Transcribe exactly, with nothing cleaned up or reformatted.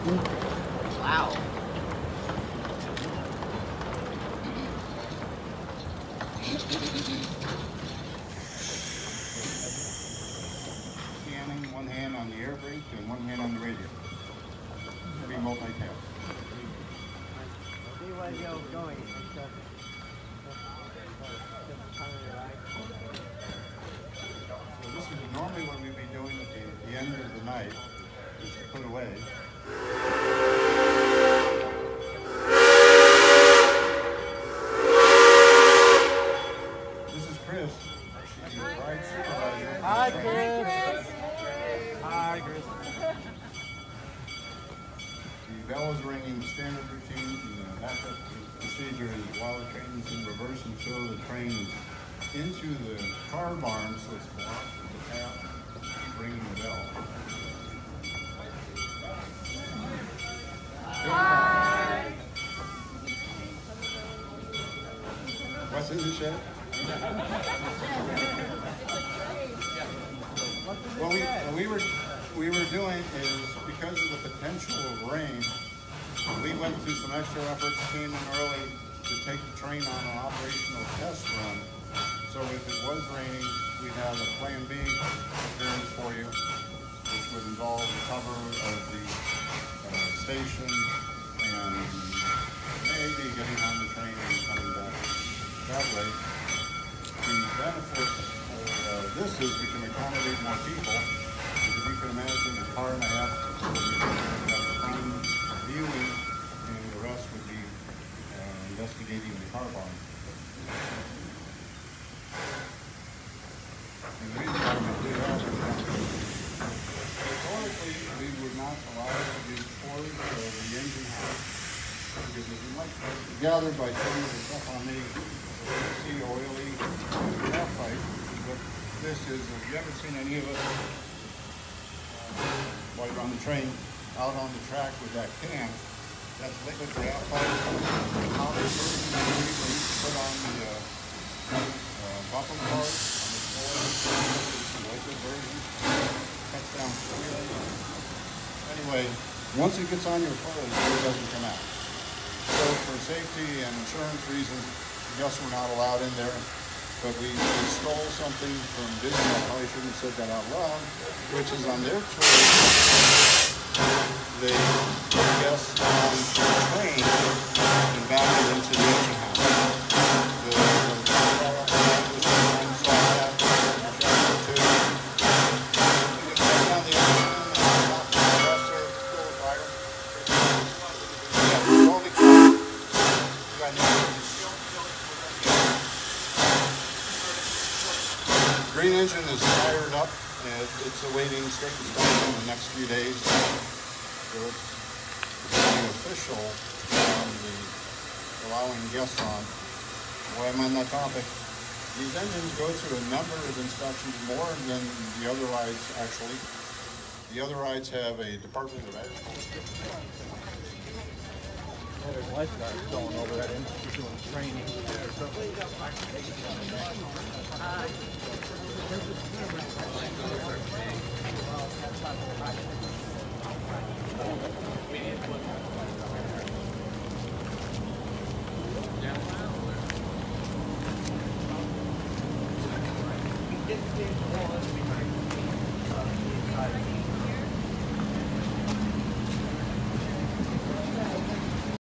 Wow. Scanning, one hand on the air brake and one hand on the radio. Be multitask. See where you're going. So this is normally what we'd be doing at the, the end of the night, is to put away. This is Chris. She's the ride supervisor. Hi, Chris. Hi, Chris. The bell is ringing, the standard routine, the backup procedure is while the train is in reverse until the train is into the car barn, so it's blocked with the path. Keep ringing the bell. Hi. What's in the shed? What we, what we were we were doing is, because of the potential of rain, we went through some extra efforts, came in early to take the train on an operational test run. So if it was raining, we'd have a plan B prepared for you, which would involve the cover of the uh, station and maybe getting on the train and coming back that way. The benefit of uh, this is we can accommodate more people. Because if you can imagine, a car and a half, we would have time viewing, and the rest would be uh, investigating the car barn. And the reason why we do that is that historically we were not allowed to do tours of the engine house, because as you might gather by some of the stuff on the see oily graphite, what this is, have you ever seen any of us uh, while you're on the train out on the track with that can? That's liquid graphite. The powder version that we used to put on the uh, uh, bumper cars on the floor. The liquid version cuts down clearly. Anyway, once it gets on your clothes, it doesn't come out. So for safety and insurance reasons, yes, we're not allowed in there. But we, we stole something from Disney. I probably shouldn't have said that out loud, which is on their tour. They put guests on the train and back it into the engine house. The, the car operators sometimes saw that, and shot too. You can shut down the engine and stop the compressor, cool the fire. Yeah, roll the car. You got no. Green engine is fired up, and it's awaiting state inspection in the next few days. So it's becoming official on the allowing guests on. While I'm on that topic, these engines go through a number of inspections, more than the other rides actually. The other rides have a Department of Agriculture. Well, there's lifeguards going over that institute doing training. Uh,